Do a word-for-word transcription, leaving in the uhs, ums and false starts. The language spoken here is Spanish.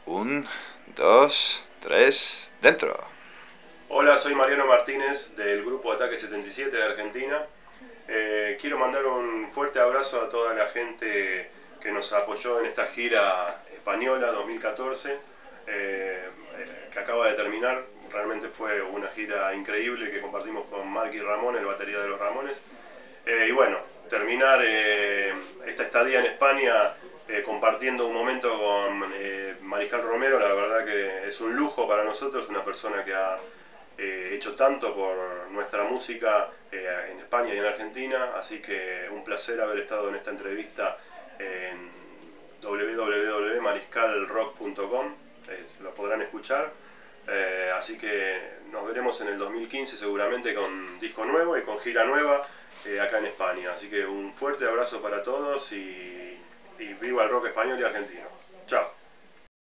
Un, dos, tres, dentro. Hola, soy Mariano Martínez del grupo Ataque setenta y siete de Argentina. Eh, quiero mandar un fuerte abrazo a toda la gente que nos apoyó en esta gira española dos mil catorce, eh, eh, que acaba de terminar. Realmente fue una gira increíble que compartimos con Marky Ramón, el batería de los Ramones. Eh, y bueno, terminar eh, esta estadía en España eh, compartiendo un momento con eh, Mariscal Romero, la verdad que es un lujo para nosotros, una persona que ha eh, hecho tanto por nuestra música eh, en España y en Argentina, así que un placer haber estado en esta entrevista en w w w punto mariscal rock punto com, eh, lo podrán escuchar. Eh, así que nos veremos en el dos mil quince seguramente con disco nuevo y con gira nueva eh, acá en España. Así que un fuerte abrazo para todos y, y viva el rock español y argentino.